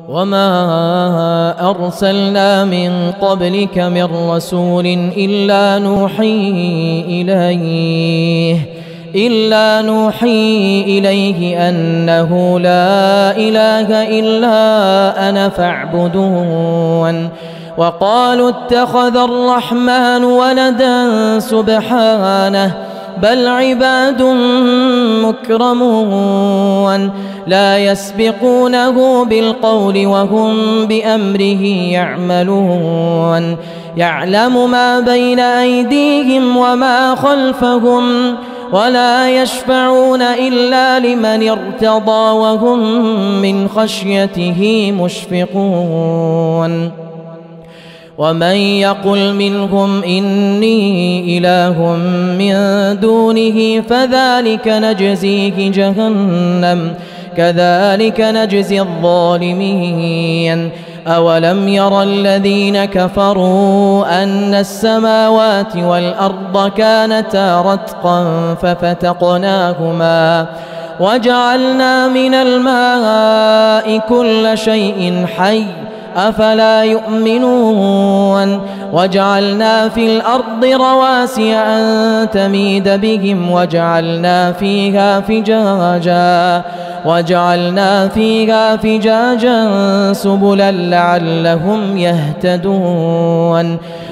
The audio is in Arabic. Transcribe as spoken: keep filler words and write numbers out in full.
وما أرسلنا من قبلك من رسول إلا نوحي إليه إلا نوحي إليه أنه لا إله إلا أنا فاعبدون. وقالوا اتخذ الرحمن ولدا سبحانه بل عباد مكرمون لا يسبقونه بالقول وهم بأمره يعملون. يعلم ما بين أيديهم وما خلفهم ولا يشفعون إلا لمن ارتضى وهم من خشيته مشفقون. ومن يقل منهم إني إله من دونه فذلك نجزيه جهنم كذلك نجزي الظالمين. أولم ير الذين كفروا أن السماوات والأرض كانتا رتقا ففتقناهما وجعلنا من الماء كل شيء حي أفلا يؤمنون. وجعلنا في الأرض رواسي أن تميد بهم وجعلنا فيها فجاجا وجعلنا فيها فجاجا سبلا لعلهم يهتدون.